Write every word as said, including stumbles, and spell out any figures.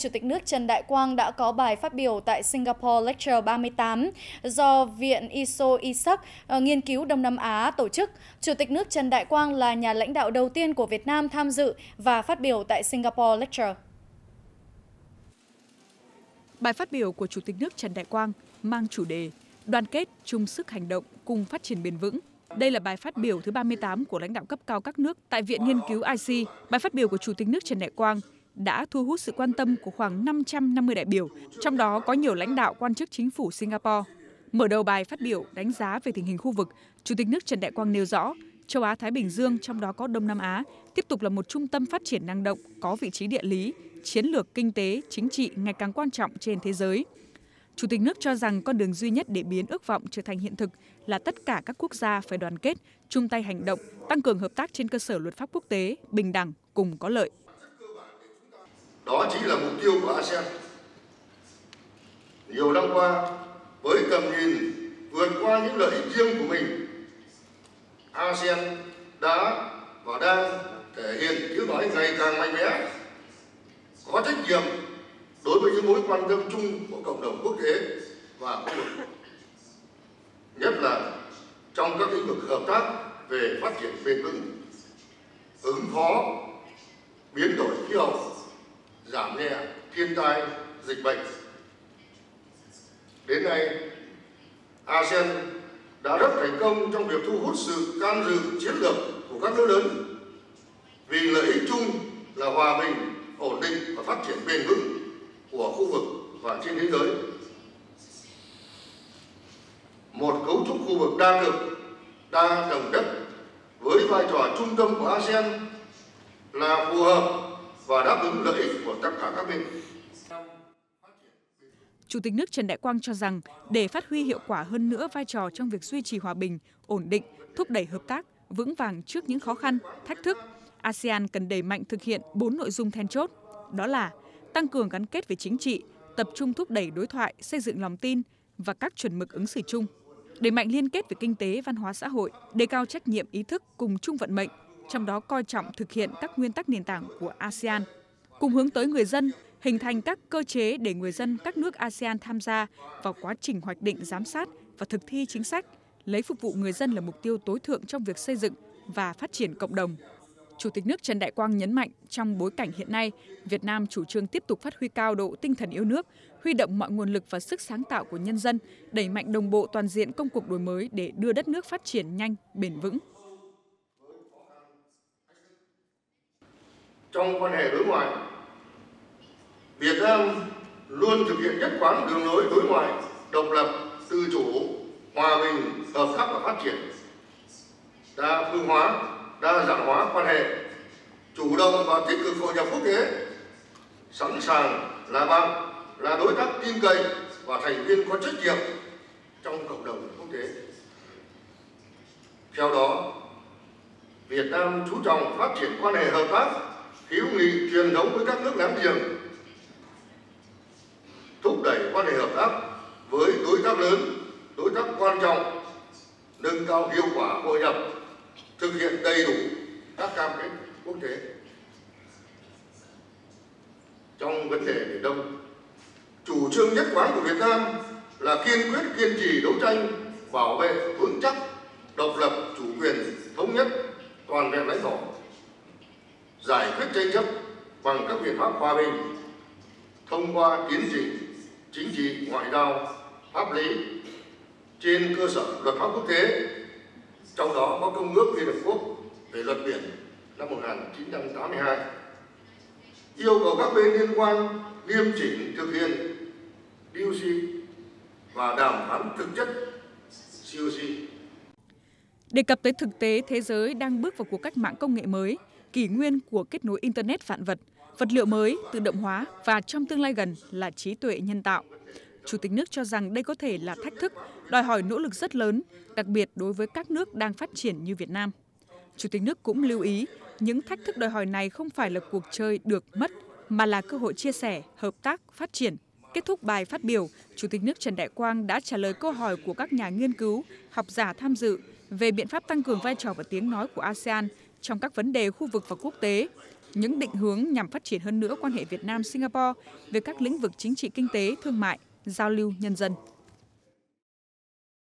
Chủ tịch nước Trần Đại Quang đã có bài phát biểu tại Singapore Lecture ba mươi tám do Viện i ét ô Isaac nghiên cứu Đông Nam Á tổ chức. Chủ tịch nước Trần Đại Quang là nhà lãnh đạo đầu tiên của Việt Nam tham dự và phát biểu tại Singapore Lecture. Bài phát biểu của Chủ tịch nước Trần Đại Quang mang chủ đề Đoàn kết, chung sức hành động, cùng phát triển bền vững. Đây là bài phát biểu thứ ba mươi tám của lãnh đạo cấp cao các nước tại Viện Nghiên cứu i xê. Bài phát biểu của Chủ tịch nước Trần Đại Quang đã thu hút sự quan tâm của khoảng năm trăm năm mươi đại biểu, trong đó có nhiều lãnh đạo quan chức chính phủ Singapore. Mở đầu bài phát biểu đánh giá về tình hình khu vực, Chủ tịch nước Trần Đại Quang nêu rõ, châu Á-Thái Bình Dương, trong đó có Đông Nam Á, tiếp tục là một trung tâm phát triển năng động, có vị trí địa lý, chiến lược kinh tế, chính trị ngày càng quan trọng trên thế giới. Chủ tịch nước cho rằng con đường duy nhất để biến ước vọng trở thành hiện thực là tất cả các quốc gia phải đoàn kết, chung tay hành động, tăng cường hợp tác trên cơ sở luật pháp quốc tế, bình đẳng, cùng có lợi. Đó chính là mục tiêu của a sê an. Nhiều năm qua, với tầm nhìn vượt qua những lợi ích riêng của mình, a sê an đã và đang thể hiện tiếng nói ngày càng mạnh mẽ, có trách nhiệm đối với những mối quan tâm chung của cộng đồng quốc tế và khu vực, nhất là trong các lĩnh vực hợp tác về phát triển bền vững, ứng phó biến đổi khí hậu, giảm nhẹ thiên tai, dịch bệnh. Đến nay, a sê an đã rất thành công trong việc thu hút sự can dự chiến lược của các nước lớn vì lợi ích chung là hòa bình, ổn định và phát triển bền vững của khu vực và trên thế giới. Một cấu trúc khu vực đa cực, đa tầng đất với vai trò trung tâm của a sê an là phù hợp và đáp ứng lợi ích của tất cả các bên. Chủ tịch nước Trần Đại Quang cho rằng để phát huy hiệu quả hơn nữa vai trò trong việc duy trì hòa bình, ổn định, thúc đẩy hợp tác vững vàng trước những khó khăn, thách thức, a sê an cần đẩy mạnh thực hiện bốn nội dung then chốt, đó là tăng cường gắn kết về chính trị, tập trung thúc đẩy đối thoại, xây dựng lòng tin và các chuẩn mực ứng xử chung, đẩy mạnh liên kết về kinh tế, văn hóa xã hội, đề cao trách nhiệm ý thức cùng chung vận mệnh, trong đó coi trọng thực hiện các nguyên tắc nền tảng của a sê an, cùng hướng tới người dân, hình thành các cơ chế để người dân các nước a sê an tham gia vào quá trình hoạch định, giám sát và thực thi chính sách, lấy phục vụ người dân là mục tiêu tối thượng trong việc xây dựng và phát triển cộng đồng. Chủ tịch nước Trần Đại Quang nhấn mạnh trong bối cảnh hiện nay, Việt Nam chủ trương tiếp tục phát huy cao độ tinh thần yêu nước, huy động mọi nguồn lực và sức sáng tạo của nhân dân, đẩy mạnh đồng bộ toàn diện công cuộc đổi mới để đưa đất nước phát triển nhanh, bền vững. Trong quan hệ đối ngoại, Việt Nam luôn thực hiện nhất quán đường lối đối ngoại độc lập, tự chủ, hòa bình, hợp tác và phát triển, đa phương hóa, đa dạng hóa quan hệ, chủ động và tích cực hội nhập quốc tế, sẵn sàng là bạn, là đối tác tin cậy và thành viên có trách nhiệm trong cộng đồng quốc tế. Theo đó, Việt Nam chú trọng phát triển quan hệ hợp tác, hữu nghị truyền thống với các nước láng giềng, thúc đẩy quan hệ hợp tác với đối tác lớn, đối tác quan trọng, nâng cao hiệu quả hội nhập, thực hiện đầy đủ các cam kết quốc tế. Trong vấn đề Biển Đông, chủ trương nhất quán của Việt Nam là kiên quyết kiên trì đấu tranh bảo vệ vững chắc độc lập, chủ quyền, thống nhất, toàn vẹn lãnh thổ, giải quyết tranh chấp bằng các biện pháp hòa bình thông qua tiến trình chính trị, ngoại giao, pháp lý trên cơ sở luật pháp quốc tế, trong đó có Công ước Liên Hợp Quốc về luật biển năm một nghìn chín trăm tám mươi hai, yêu cầu các bên liên quan nghiêm chỉnh thực hiện đê ô xê và đàm phán thực chất xê ô xê. Đề cập tới thực tế thế giới đang bước vào cuộc cách mạng công nghệ mới, kỷ nguyên của kết nối Internet vạn vật, vật liệu mới, tự động hóa và trong tương lai gần là trí tuệ nhân tạo. Chủ tịch nước cho rằng đây có thể là thách thức, đòi hỏi nỗ lực rất lớn, đặc biệt đối với các nước đang phát triển như Việt Nam. Chủ tịch nước cũng lưu ý, những thách thức đòi hỏi này không phải là cuộc chơi được mất, mà là cơ hội chia sẻ, hợp tác, phát triển. Kết thúc bài phát biểu, Chủ tịch nước Trần Đại Quang đã trả lời câu hỏi của các nhà nghiên cứu, học giả tham dự về biện pháp tăng cường vai trò và tiếng nói của a sê an trong các vấn đề khu vực và quốc tế. những định hướng nhằm phát triển hơn nữa quan hệ Việt Nam-Singapore về các lĩnh vực chính trị kinh tế, thương mại, giao lưu nhân dân.